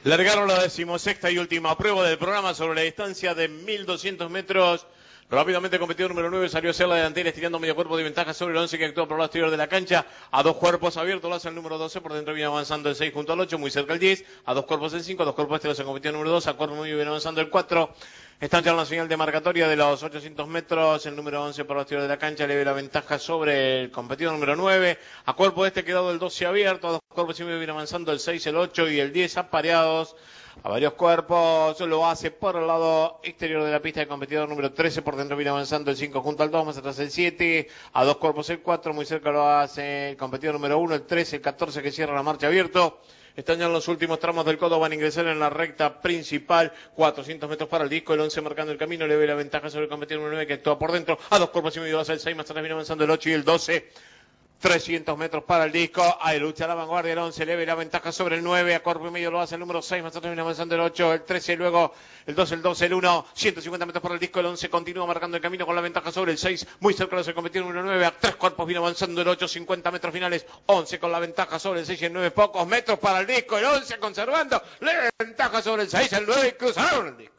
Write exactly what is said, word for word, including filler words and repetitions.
Largaron la decimosexta y última prueba del programa sobre la distancia de mil doscientos metros. Rápidamente competidor número nueve salió a ser la delantera estirando medio cuerpo de ventaja sobre el once que actúa por el lado exterior de la cancha. A dos cuerpos abiertos lo hace el número doce, por dentro viene avanzando el seis junto al ocho, muy cerca el diez. A dos cuerpos el cinco, a dos cuerpos este lo hace competidor número dos, a cuerpo muy bien avanzando el cuatro. Están ya en la señal de marcatoria de los ochocientos metros, el número once por el exterior de la cancha le ve la ventaja sobre el competidor número nueve. A cuerpo este quedado el doce abierto, a dos cuerpos muy bien avanzando el seis, el ocho y el diez apareados. A varios cuerpos, lo hace por el lado exterior de la pista el competidor número trece, por dentro viene avanzando el cinco junto al dos, más atrás el siete, a dos cuerpos el cuatro, muy cerca lo hace el competidor número uno, el trece, el catorce que cierra la marcha abierto. Están ya en los últimos tramos del codo, van a ingresar en la recta principal, cuatrocientos metros para el disco, el once marcando el camino, le ve la ventaja sobre el competidor número nueve que actúa por dentro, a dos cuerpos y medio hace el seis, más atrás viene avanzando el ocho y el doce. trescientos metros para el disco, ahí lucha la vanguardia, el once le ve la ventaja sobre el nueve, a cuerpo y medio lo hace el número seis, más atrás viene avanzando el ocho, el trece, luego el doce, el doce, el uno, ciento cincuenta metros para el disco, el once continúa marcando el camino con la ventaja sobre el seis, muy cerca de competidor número nueve, a tres cuerpos viene avanzando el ocho, cincuenta metros finales, once con la ventaja sobre el seis y el nueve, pocos metros para el disco, el once conservando la ventaja sobre el seis, el nueve y cruzaron el disco.